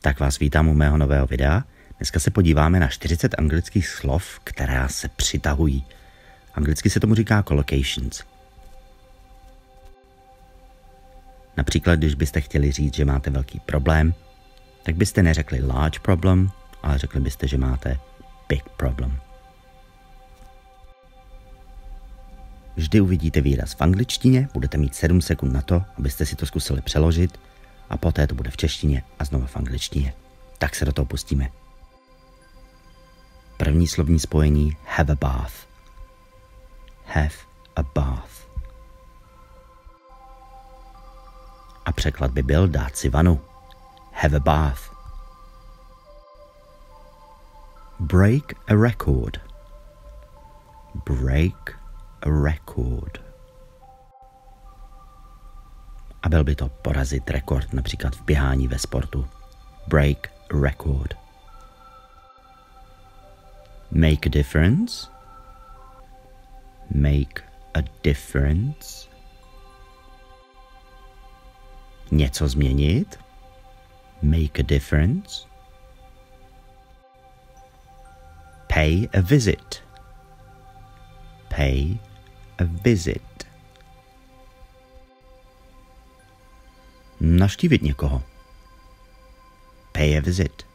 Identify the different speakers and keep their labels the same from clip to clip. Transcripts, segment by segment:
Speaker 1: Tak vás vítám u mého nového videa. Dneska se podíváme na 40 anglických slov, která se přitahují. Anglicky se tomu říká collocations. Například, když byste chtěli říct, že máte velký problém, tak byste neřekli large problem, ale řekli byste, že máte big problem. Vždy uvidíte výraz v angličtině, budete mít 7 sekund na to, abyste si to zkusili přeložit a poté to bude v češtině a znova v angličtině. Tak se do toho pustíme. První slovní spojení have a bath. Have a bath. A překlad by byl dát si vanu. Have a bath. Break a record. Break a record. A byl by to porazit rekord, například v běhání ve sportu. Break a record. Make a difference. Make a difference. Něco změnit. Make a difference. Pay a visit. Pay a visit. Navštívit někoho. Pay a visit.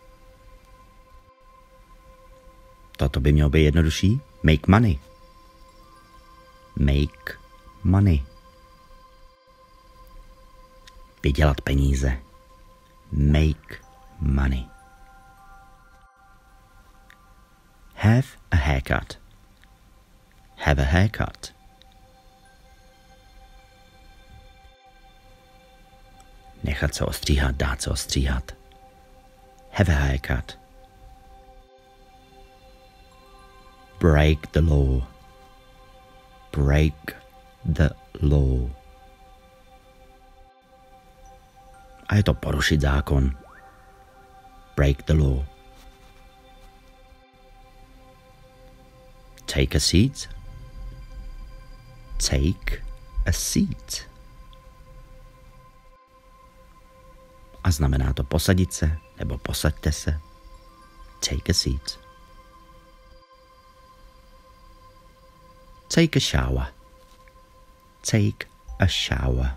Speaker 1: Toto by mělo být jednodušší. Make money. Make money. Vydělat peníze. Make money. Have a haircut. Have a haircut. Nechat se ostříhat, dát se ostříhat. Have a haircut. Break the law. Break the law. A je to porušit zákon. Break the law. Take a seat. Take a seat. A znamená to posadit se nebo posaďte se. Take a seat. Take a shower. Take a shower.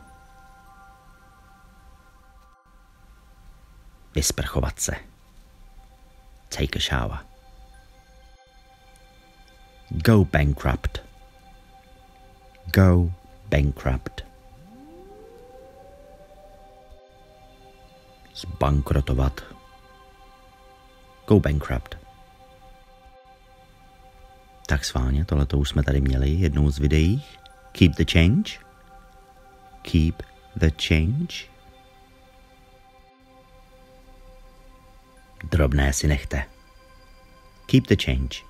Speaker 1: Vysprchovat se. Take a shower. Go bankrupt. Go bankrupt. Zbankrotovat. Go bankrupt. Tak schválně, tohleto už jsme tady měli jednou z videích. Keep the change. Keep the change. Drobné si nechte. Keep the change.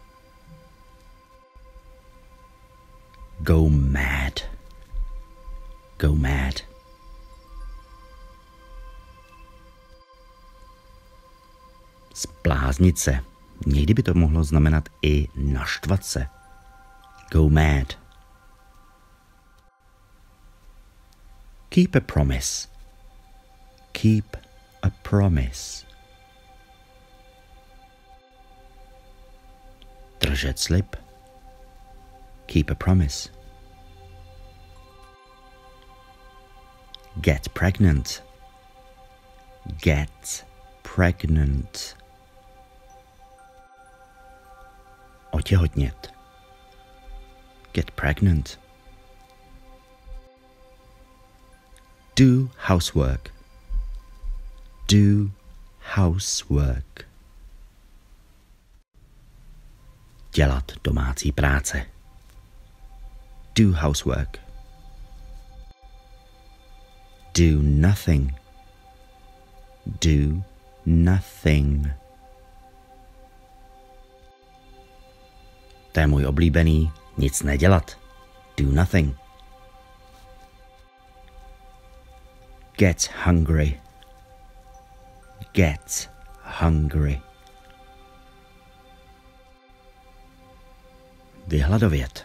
Speaker 1: Go mad. Go mad. Zbláznit se. Někdy by to mohlo znamenat i naštvat se. Go mad. Keep a promise. Keep a promise. Držet slib. Keep a promise. Get pregnant. Get pregnant. Otěhotnět. Get pregnant. Do housework. Do housework. Dělat domácí práce. Do housework. Do nothing. Do nothing. To je můj oblíbený nic nedělat. Do nothing. Get hungry. Get hungry. Vyhladovět.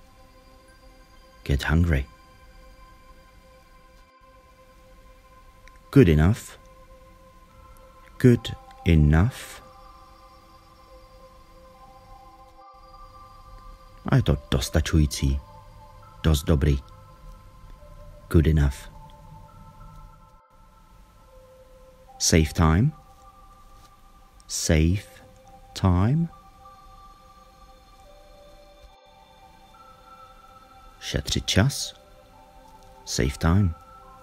Speaker 1: Get hungry. Good enough. Good enough. A je to dostačující. Dost dobrý. Good enough. Save time. Save time. Šetřit čas. Save time.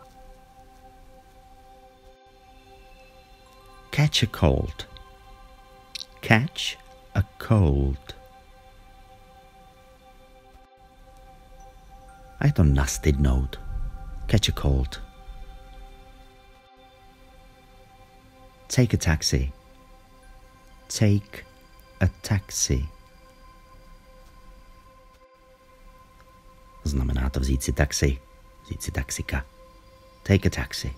Speaker 1: Catch a cold. Catch a cold. A je to nastydnout. Catch a cold. Take a taxi. Take a taxi. Znamená to vzít si taxi. Vzít si taxika. Take a taxi.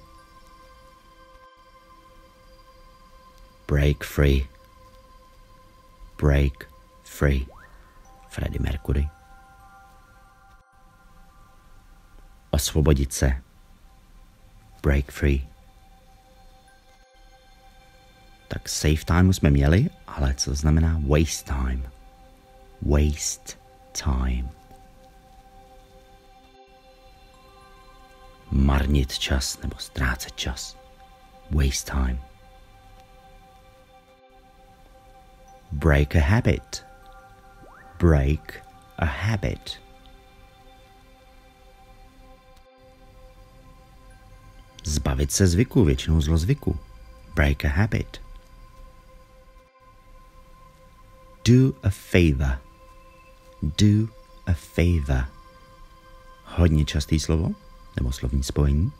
Speaker 1: Break free. Break free. Freddie Mercury. Osvobodit se. Break free. Tak save time jsme měli, ale co znamená waste time? Waste time. Marnit čas nebo ztrácet čas. Waste time. Break a habit. Break a habit. Zbavit se zvyku, většinou zlozvyku. Break a habit. Do a favor. Do a favor. Hodně častý slovo, nebo slovní spojení.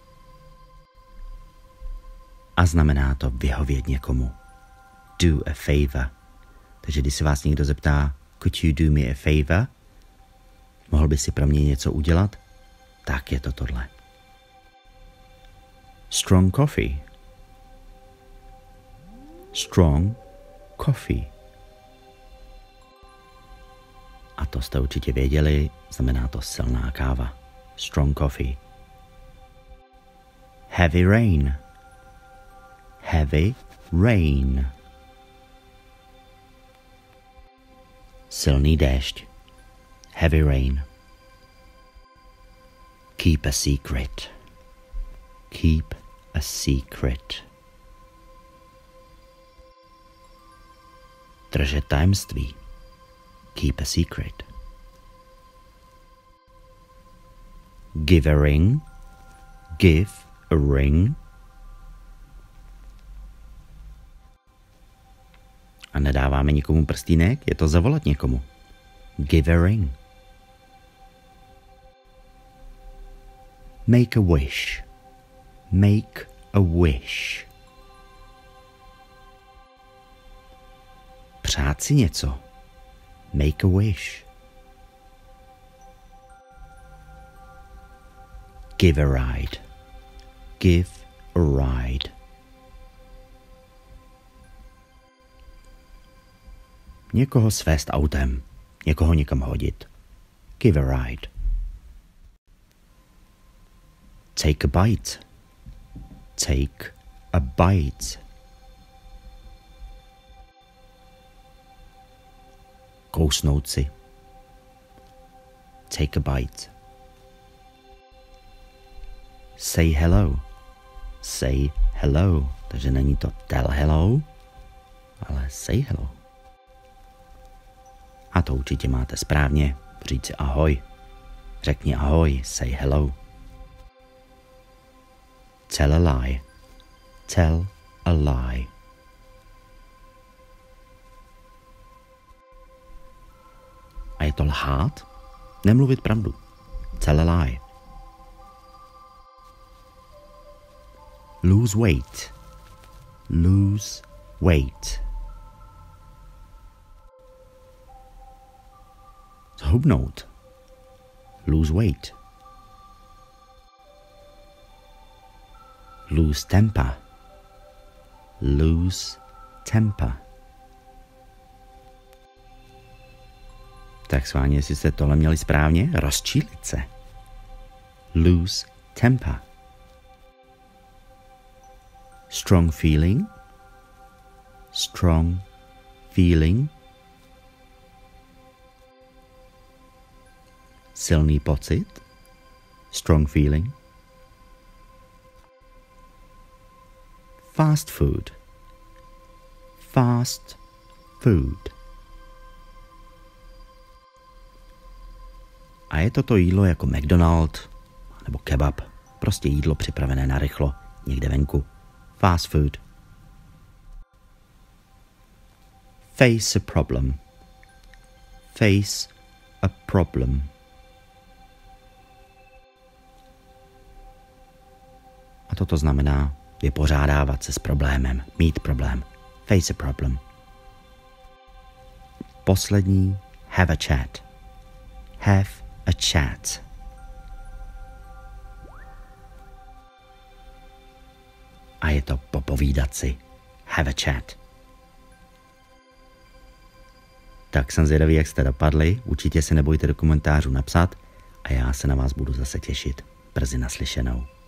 Speaker 1: A znamená to vyhovět někomu. Do a favor. Takže když se vás někdo zeptá, could you do me a favor? Mohl by si pro mě něco udělat? Tak je to tohle. Strong coffee. Strong coffee. A to jste určitě věděli, znamená to silná káva. Strong coffee. Heavy rain. Heavy rain. Silný déšť. Heavy rain. Keep a secret. Keep a secret. Držet tajemství. Keep a secret. Give a ring. Give a ring. A nedáváme nikomu prstýnek, je to zavolat někomu. Give a ring. Make a wish. Make a wish. Přát si něco. Make a wish. Give a ride. Give a ride. Někoho svést autem. Někoho někam hodit. Give a ride. Take a bite. Take a bite. Kousnout si. Take a bite. Say hello. Say hello. Takže není to tell hello, ale say hello. A to určitě máte správně. Říct si ahoj. Řekni ahoj. Say hello. Tell a lie. Tell a lie. A je to lhát? Nemluvit pravdu. Tell a lie. Lose weight. Lose weight. Zhubnout. Lose weight. Lose temper. Lose temper. Tak schválně, jestli jste tohle měli správně, rozčílit se. Lose temper. Strong feeling. strong feeling. Silný pocit. Strong feeling. Fast food. Fast food. A je to jídlo jako McDonald nebo kebab. Prostě jídlo připravené narychlo, někde venku. Fast food. Face a problem. Face a problem. A toto znamená vypořádávat se s problémem, mít problém. Face a problem. Poslední, have a chat. Have a chat. A je to popovídat si. Have a chat. Tak jsem zvědavý, jak jste dopadli. Určitě se nebojte do komentářů napsat a já se na vás budu zase těšit. Brzy naslyšenou.